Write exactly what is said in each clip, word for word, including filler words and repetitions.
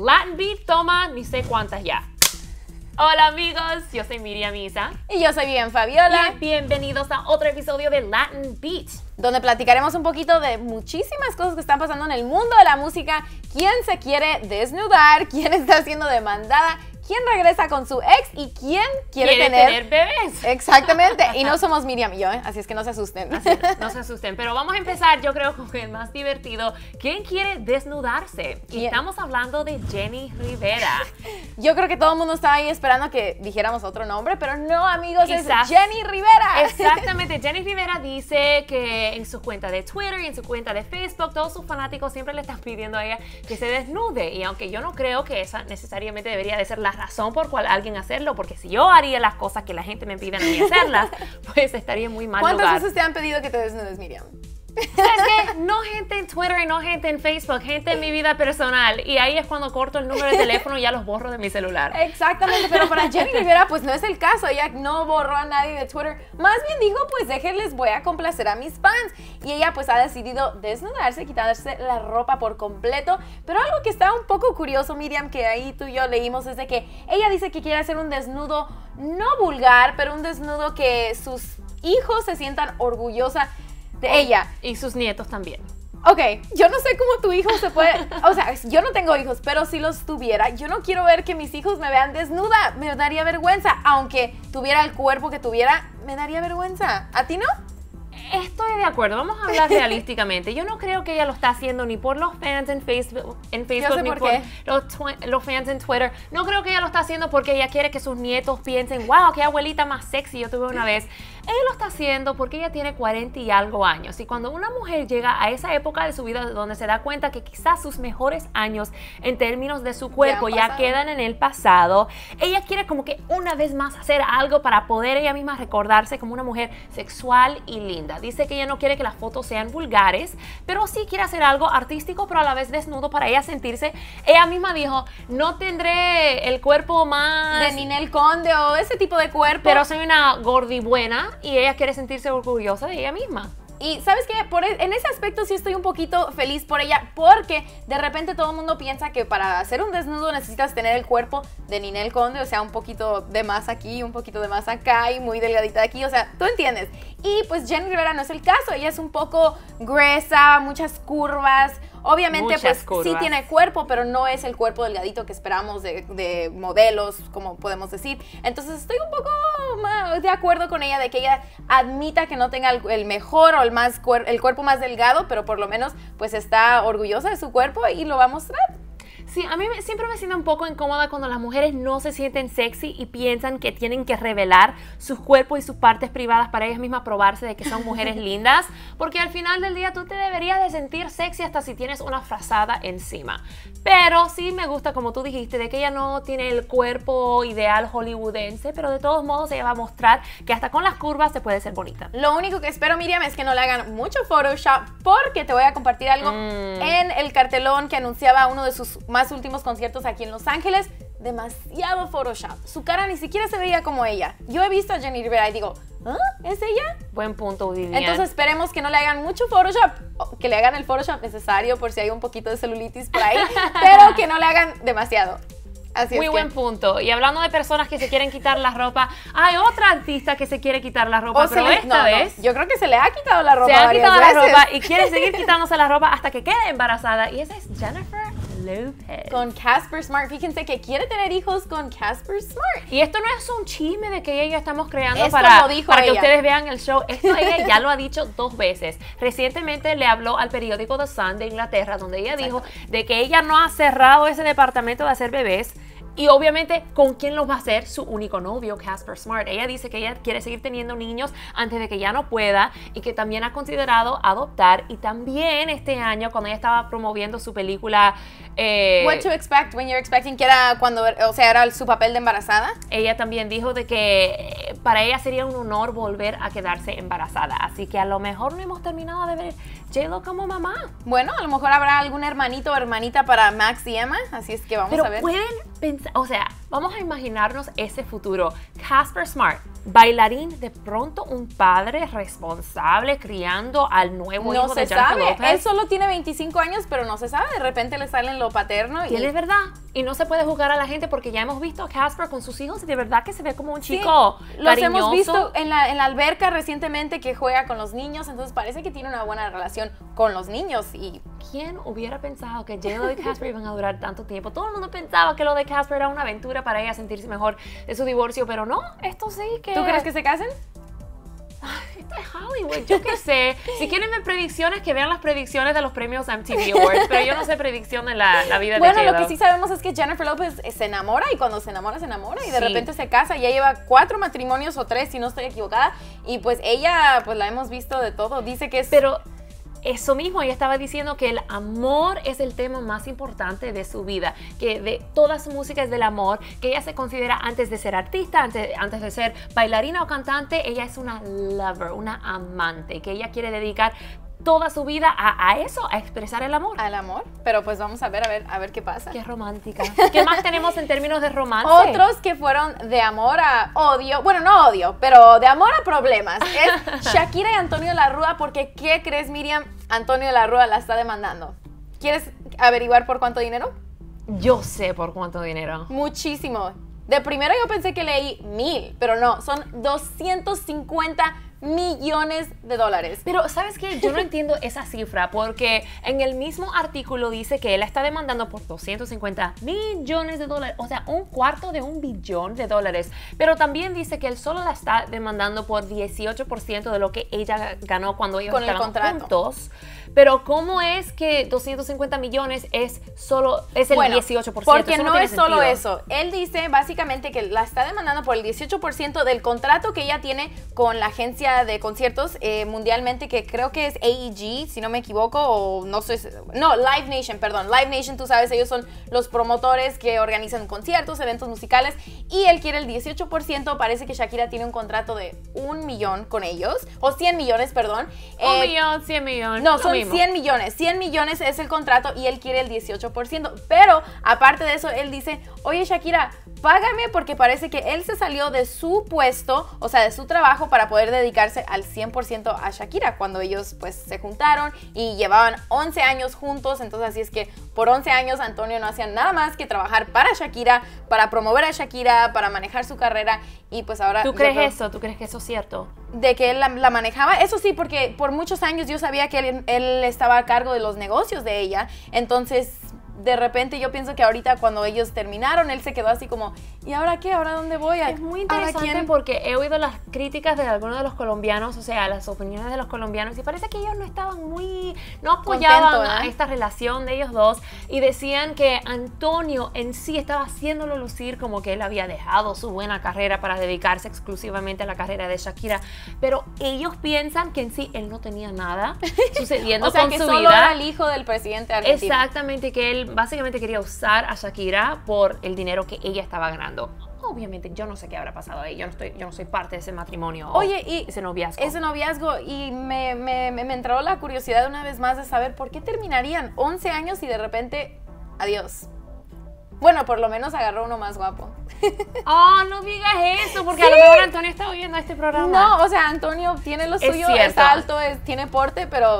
Latin Beat toma ni sé cuántas ya. Hola amigos, yo soy Miriam Isa. Y yo soy bien Fabiola. Y bienvenidos a otro episodio de Latin Beat, donde platicaremos un poquito de muchísimas cosas que están pasando en el mundo de la música. ¿Quién se quiere desnudar? ¿Quién está siendo demandada? ¿Quién regresa con su ex? ¿Y quién quiere, ¿Quiere tener... tener bebés? Exactamente. Y no somos Miriam y yo, ¿eh? Así es que no se asusten. Así, no se asusten. Pero vamos a empezar, yo creo, con el más divertido. ¿Quién quiere desnudarse? Y ¿Quién? estamos hablando de Jenni Rivera. Yo creo que todo el mundo estaba ahí esperando que dijéramos otro nombre, pero no, amigos, Quizás. es Jenni Rivera. Exactamente. Jenni Rivera dice que en su cuenta de Twitter y en su cuenta de Facebook, todos sus fanáticos siempre le están pidiendo a ella que se desnude. Y aunque yo no creo que esa necesariamente debería de ser la razón por cual alguien hacerlo, porque si yo haría las cosas que la gente me pide a mí hacerlas, pues estaría muy mal ¿Cuántas lugar. veces te han pedido que te desnudes, Miriam? Es que no gente en Twitter y no gente en Facebook, gente en mi vida personal. Y ahí es cuando corto el número de teléfono y ya los borro de mi celular. Exactamente, pero para Jenni Rivera pues no es el caso. Ella no borró a nadie de Twitter. Más bien dijo, pues déjenles, voy a complacer a mis fans. Y ella pues ha decidido desnudarse, quitarse la ropa por completo. Pero algo que está un poco curioso, Miriam, que ahí tú y yo leímos, es de que ella dice que quiere hacer un desnudo no vulgar, pero un desnudo que sus hijos se sientan orgullosa de ella. Y sus nietos también. Ok, yo no sé cómo tu hijo se puede... O sea, yo no tengo hijos, pero si los tuviera, yo no quiero ver que mis hijos me vean desnuda. Me daría vergüenza. Aunque tuviera el cuerpo que tuviera, me daría vergüenza. ¿A ti no? Estoy de acuerdo, vamos a hablar realísticamente. Yo no creo que ella lo está haciendo ni por los fans en Facebook, en Facebook sé ni por por qué. los, los fans en Twitter. No creo que ella lo está haciendo porque ella quiere que sus nietos piensen, wow, qué abuelita más sexy yo tuve una vez. Ella lo está haciendo porque ella tiene cuarenta y algo años. Y cuando una mujer llega a esa época de su vida donde se da cuenta que quizás sus mejores años en términos de su cuerpo Ya ya, han pasado. quedan en el pasado, ella quiere como que una vez más hacer algo para poder ella misma recordarse como una mujer sexual y linda. Dice que ella no quiere que las fotos sean vulgares, pero sí quiere hacer algo artístico, pero a la vez desnudo para ella sentirse. Ella misma dijo, no tendré el cuerpo más... De Ninel Conde o ese tipo de cuerpo. pero soy una gordi buena y ella quiere sentirse orgullosa de ella misma. Y ¿sabes qué? Por, en ese aspecto sí estoy un poquito feliz por ella, porque de repente todo el mundo piensa que para hacer un desnudo necesitas tener el cuerpo de Ninel Conde, o sea, un poquito de más aquí, un poquito de más acá y muy delgadita de aquí, o sea, tú entiendes. Y pues Jenni Rivera no es el caso, ella es un poco gruesa, muchas curvas. Obviamente, Muchas pues curvas. sí tiene cuerpo, pero no es el cuerpo delgadito que esperamos de, de modelos, como podemos decir. Entonces estoy un poco ma- de acuerdo con ella de que ella admita que no tenga el, el mejor o el, más cuer- el cuerpo más delgado, pero por lo menos pues está orgullosa de su cuerpo y lo va a mostrar. Sí, a mí me- siempre me siento un poco incómoda cuando las mujeres no se sienten sexy y piensan que tienen que revelar sus cuerpos y sus partes privadas para ellas mismas probarse de que son mujeres lindas, porque al final del día tú te deberías de sentir sexy hasta si tienes una frazada encima. Pero sí me gusta, como tú dijiste, de que ella no tiene el cuerpo ideal hollywoodense, pero de todos modos ella va a mostrar que hasta con las curvas se puede ser bonita. Lo único que espero, Miriam, es que no le hagan mucho Photoshop, porque te voy a compartir algo Mm. en el cartelón que anunciaba uno de sus más últimos conciertos aquí en Los Ángeles. Demasiado Photoshop. Su cara ni siquiera se veía como ella. Yo he visto a Jenni Rivera y digo, ¿ah? ¿Es ella? Buen punto, Vivian. Entonces esperemos que no le hagan mucho Photoshop, o que le hagan el Photoshop necesario por si hay un poquito de celulitis por ahí, pero que no le hagan demasiado. Así Muy es buen que... punto. Y hablando de personas que se quieren quitar la ropa, hay otra artista que se quiere quitar la ropa, o se pero le- esta no, no, vez yo creo que se le ha quitado la ropa se ha varias quitado la veces. ropa y quiere seguir quitándose la ropa hasta que quede embarazada. Y esa es Jennifer Lopez. Con Casper Smart. Fíjense que quiere tener hijos con Casper Smart. Y esto no es un chisme de que ella y yo estamos creando Esto para, lo dijo para que ella. ustedes vean el show. Esto ella ya lo ha dicho dos veces. Recientemente le habló al periódico The Sun de Inglaterra, donde ella dijo de que ella no ha cerrado ese departamento de hacer bebés. Y obviamente, ¿con quién los va a hacer? Su único novio, Casper Smart. Ella dice que ella quiere seguir teniendo niños antes de que ya no pueda y que también ha considerado adoptar. Y también este año, cuando ella estaba promoviendo su película... Eh, What to expect when you're expecting, que era cuando, o sea, era su papel de embarazada. ella también dijo de que eh, para ella sería un honor volver a quedarse embarazada. Así que a lo mejor no hemos terminado de ver J-Lo como mamá. Bueno, a lo mejor habrá algún hermanito o hermanita para Max y Emma, así es que vamos Pero a ver. pueden pensar, o sea, vamos a imaginarnos ese futuro. Casper Smart, bailarín, de pronto un padre responsable criando al nuevo No hijo se de Jennifer sabe. Lopez. Él solo tiene veinticinco años, pero no se sabe. De repente le salen lo paterno. Y él Y es verdad. Y no se puede juzgar a la gente porque ya hemos visto a Casper con sus hijos y de verdad que se ve como un Sí, chico los cariñoso. hemos visto en la, en la alberca recientemente que juega con los niños, entonces parece que tiene una buena relación con los niños. Y ¿Quién hubiera pensado que J-Lo y Casper iban a durar tanto tiempo? Todo el mundo pensaba que lo de Casper era una aventura para ella sentirse mejor de su divorcio, pero no, esto sí que... ¿tú crees que se casen? Esto es Hollywood, yo qué sé. Si quieren ver predicciones, que vean las predicciones de los premios M T V Awards, pero yo no sé predicción de la, la vida Bueno, de lo J-Lo. que sí sabemos es que Jennifer Lopez se enamora y cuando se enamora, se enamora y de Sí. repente se casa. Ya lleva cuatro matrimonios o tres, si no estoy equivocada. Y pues ella, pues la hemos visto de todo. Dice que es... Pero eso mismo, ella estaba diciendo que el amor es el tema más importante de su vida, que de toda su música es del amor, que ella se considera antes de ser artista, antes, antes de ser bailarina o cantante, ella es una lover, una amante, que ella quiere dedicar toda su vida a, a eso, a expresar el amor. al amor, pero pues vamos a ver, a ver, a ver qué pasa. Qué romántica. ¿Qué más tenemos en términos de romance? Otros que fueron de amor a odio, bueno, no odio, pero de amor a problemas, es Shakira y Antonio La Rúa, porque ¿qué crees, Miriam? Antonio La Rúa la está demandando. ¿Quieres averiguar por cuánto dinero? Yo sé por cuánto dinero. Muchísimo. De primero yo pensé que leí mil, pero no, son doscientos cincuenta millones de dólares. Pero, ¿sabes qué? Yo no entiendo esa cifra porque en el mismo artículo dice que él la está demandando por doscientos cincuenta millones de dólares, o sea, un cuarto de un billón de dólares. Pero también dice que él solo la está demandando por dieciocho por ciento de lo que ella ganó cuando ellos Con el estaban contrato. juntos. Pero, ¿cómo es que doscientos cincuenta millones es solo, es el Bueno, dieciocho por ciento? porque Eso no, tiene es solo sentido. eso. Él dice básicamente que la está demandando por el dieciocho por ciento del contrato que ella tiene con la agencia de conciertos eh, mundialmente, que creo que es A E G, si no me equivoco, o no sé, no, Live Nation, perdón. Live Nation, tú sabes, ellos son los promotores que organizan conciertos, eventos musicales, y él quiere el dieciocho por ciento. Parece que Shakira tiene un contrato de un millón con ellos, o cien millones, perdón. Un Eh, millón, cien millones. No, lo son mismo. cien millones. cien millones es el contrato y él quiere el dieciocho por ciento. Pero aparte de eso, él dice, oye Shakira, págame, porque parece que él se salió de su puesto, o sea, de su trabajo, para poder dedicarse al cien por ciento a Shakira cuando ellos pues se juntaron y llevaban once años juntos. Entonces así es que por once años Antonio no hacía nada más que trabajar para Shakira, para promover a Shakira, para manejar su carrera, y pues ahora... ¿Tú yo crees creo- eso? ¿Tú crees que eso es cierto? de que él la, la manejaba, eso sí, porque por muchos años yo sabía que él, él estaba a cargo de los negocios de ella, entonces de repente yo pienso que ahorita cuando ellos terminaron, él se quedó así como, ¿y ahora qué? ¿Ahora dónde voy? Es muy ¿Ahora interesante quién? porque he oído las críticas de algunos de los colombianos, o sea, las opiniones de los colombianos, y parece que ellos no estaban muy, no apoyaban Contento, a ¿eh? esta relación de ellos dos, y decían que Antonio en sí estaba haciéndolo lucir como que él había dejado su buena carrera para dedicarse exclusivamente a la carrera de Shakira, pero ellos piensan que en sí él no tenía nada sucediendo O sea, con que su solo vida. era el hijo del presidente argentino. Exactamente, que él básicamente quería usar a Shakira por el dinero que ella estaba ganando. Obviamente, yo no sé qué habrá pasado ahí. Yo no, estoy, yo no soy parte de ese matrimonio. Oye, y ese noviazgo. ese noviazgo, y me, me, me, me entró la curiosidad una vez más de saber por qué terminarían once años y de repente, adiós. Bueno, por lo menos agarró uno más guapo. Oh, no digas eso, porque Sí. a lo mejor Antonio está oyendo este programa. No, o sea, Antonio tiene lo Es suyo, cierto. está alto, es, tiene porte, pero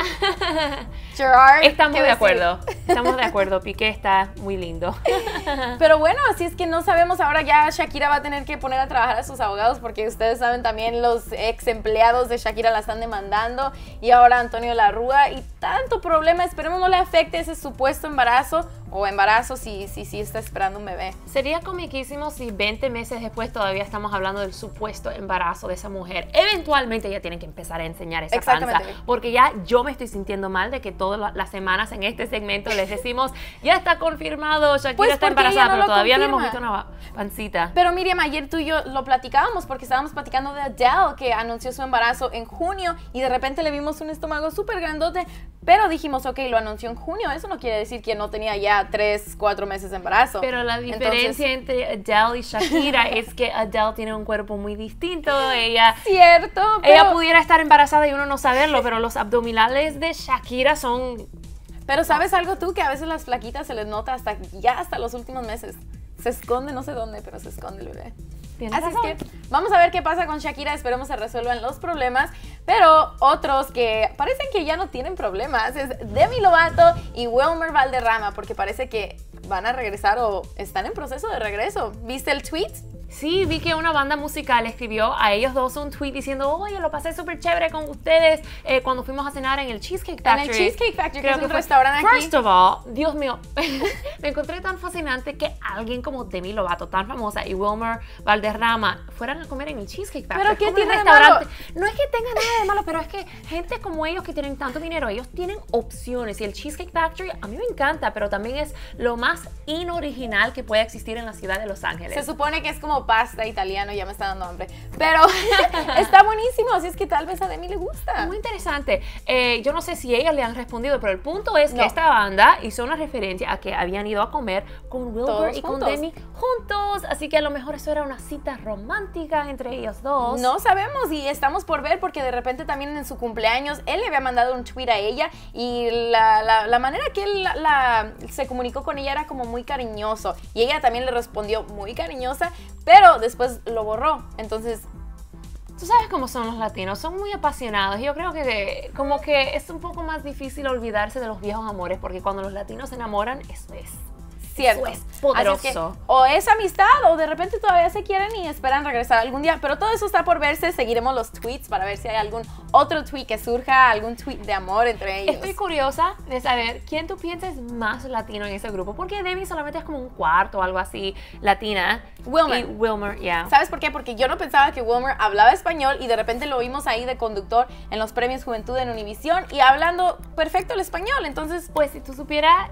Gerard, Estamos ¿qué de decir? acuerdo. Estamos de acuerdo. Piqué está muy lindo. Pero bueno, así es que no sabemos, ahora ya Shakira va a tener que poner a trabajar a sus abogados, porque ustedes saben también los ex empleados de Shakira la están demandando, y ahora Antonio La Rúa, y tanto problema. Esperemos no le afecte ese supuesto embarazo, o embarazo si si, si está esperando un bebé. Sería comiquísimo si veinte meses después todavía estamos hablando del supuesto embarazo de esa mujer. Eventualmente ella tiene que empezar a enseñar esa Exactamente. panza, porque ya yo me estoy sintiendo mal de que todas la- las semanas en este segmento les decimos, ya está confirmado, Shakira Pues está porque ella embarazada, no pero lo todavía no hemos confirma. visto una pancita. Pero Miriam, ayer tú y yo lo platicábamos porque estábamos platicando de Adele, que anunció su embarazo en junio, y de repente le vimos un estómago súper grandote, pero dijimos, ok, lo anunció en junio, eso no quiere decir que no tenía ya tres, cuatro meses de embarazo. Pero la diferencia Entonces, entre Adele y Shakira es que Adele tiene un cuerpo muy distinto. Ella, cierto, ella pero, pudiera estar embarazada y uno no saberlo, pero los abdominales de Shakira son... pero ¿sabes algo tú? Que a veces las flaquitas se les nota hasta ya hasta los últimos meses. Se esconde, no sé dónde, pero se esconde el bebé. ¿Tienes Así razón? es que vamos a ver qué pasa con Shakira, esperemos se resuelvan los problemas, pero otros que parecen que ya no tienen problemas es Demi Lovato y Wilmer Valderrama, porque parece que van a regresar o están en proceso de regreso. ¿Viste el tweet? Sí, vi que una banda musical escribió a ellos dos un tweet diciendo, oye, lo pasé súper chévere con ustedes eh, cuando fuimos a cenar en el Cheesecake Factory. En el Cheesecake Factory, Creo que es un fue. restaurante aquí. First of all, Dios mío, me encontré tan fascinante que alguien como Demi Lovato, tan famosa, y Wilmer Valderrama fueran a comer en el Cheesecake Factory. ¿Pero qué Como un tiene de restaurante. malo? No es que tenga nada de malo, pero es que gente como ellos que tienen tanto dinero, ellos tienen opciones. Y el Cheesecake Factory a mí me encanta, pero también es lo más inoriginal que puede existir en la ciudad de Los Ángeles. Se supone que es como pasta italiana, ya me está dando hambre, pero está buenísimo, así es que tal vez a Demi le gusta. Muy interesante. Eh, yo no sé si ellas le han respondido, pero el punto es que No. esta banda hizo una referencia a que habían ido a comer con Wilbur Todos y con juntos. Demi juntos, así que a lo mejor eso era una cita romántica entre ellos dos. No sabemos y estamos por ver porque de repente también en su cumpleaños él le había mandado un tweet a ella y la, la, la manera que él la, la, se comunicó con ella era como muy cariñoso y ella también le respondió muy cariñosa, pero después lo borró, entonces... Tú sabes cómo son los latinos, son muy apasionados. Yo creo que como que es un poco más difícil olvidarse de los viejos amores, porque cuando los latinos se enamoran, eso es. Cierto. Eso es poderoso. Así es que, o es amistad o de repente todavía se quieren y esperan regresar algún día. Pero todo eso está por verse. Seguiremos los tweets para ver si hay algún otro tweet que surja, algún tweet de amor entre ellos. Estoy curiosa de saber quién tú piensas más latino en ese grupo, porque Demi solamente es como un cuarto o algo así latina. Wilmer. Y Wilmer, yeah. ¿Sabes por qué? Porque yo no pensaba que Wilmer hablaba español y de repente lo vimos ahí de conductor en los premios Juventud en Univisión y hablando perfecto el español. Entonces, Pues si tú supieras,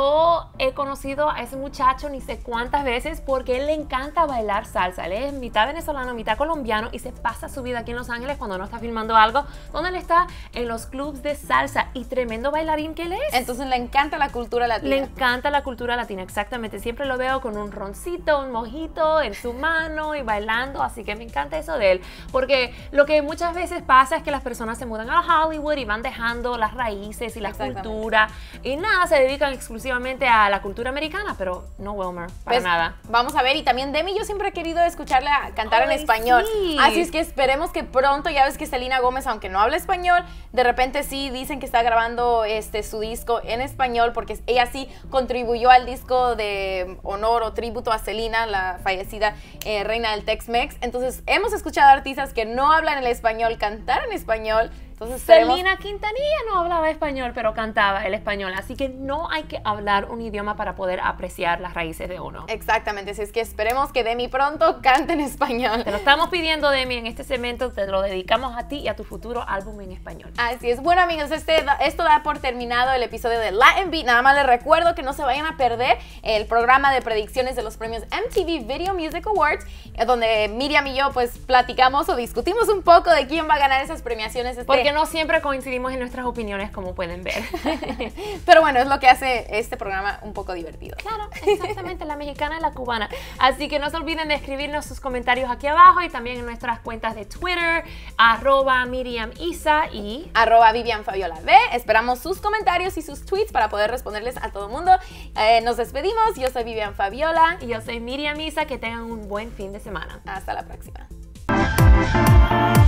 yo he conocido a ese muchacho ni sé cuántas veces porque él le encanta bailar salsa. Él es mitad venezolano, mitad colombiano y se pasa su vida aquí en Los Ángeles cuando no está filmando algo, donde él está en los clubs de salsa y tremendo bailarín que él es. entonces le encanta la cultura latina. Le encanta la cultura latina, exactamente. Siempre lo veo con un roncito, un mojito en su mano y bailando, así que me encanta eso de él. Porque lo que muchas veces pasa es que las personas se mudan a Hollywood y van dejando las raíces y la Exactamente. cultura y nada, se dedican exclusivamente a la cultura americana, pero no Wilmer, para Pues, nada. Vamos a ver, y también Demi, yo siempre he querido escucharla cantar en Ay, español. sí. Así es que esperemos que pronto, ya ves que Selena Gómez, aunque no habla español, de repente sí dicen que está grabando este, su disco en español, porque ella sí contribuyó al disco de honor o tributo a Selena, la fallecida eh, reina del Tex-Mex. Entonces, hemos escuchado artistas que no hablan el español cantar en español. Entonces, esperemos- Selena Quintanilla no hablaba español, pero cantaba el español, así que no hay que hablar un idioma para poder apreciar las raíces de uno. Exactamente, así es que esperemos que Demi pronto cante en español. Te lo estamos pidiendo, Demi, en este segmento, te lo dedicamos a ti y a tu futuro álbum en español. Así es. Bueno, amigos, este, esto da por terminado el episodio de Latin Beat. Nada más les recuerdo que no se vayan a perder el programa de predicciones de los premios M T V Video Music Awards, eh, donde Miriam y yo pues platicamos o discutimos un poco de quién va a ganar esas premiaciones. Este... Porque no siempre coincidimos en nuestras opiniones, como pueden ver. Pero bueno, es lo que hace este programa un poco divertido. Claro, exactamente, la mexicana y la cubana. Así que no se olviden de escribirnos sus comentarios aquí abajo y también en nuestras cuentas de Twitter, arroba Miriam Isa y... Arroba Vivian Fabiola B. Esperamos sus comentarios y sus tweets para poder responderles a todo el mundo. Eh, nos despedimos. Yo soy Vivian Fabiola. Y yo soy Miriam Isa. Que tengan un buen fin de semana. Hasta la próxima.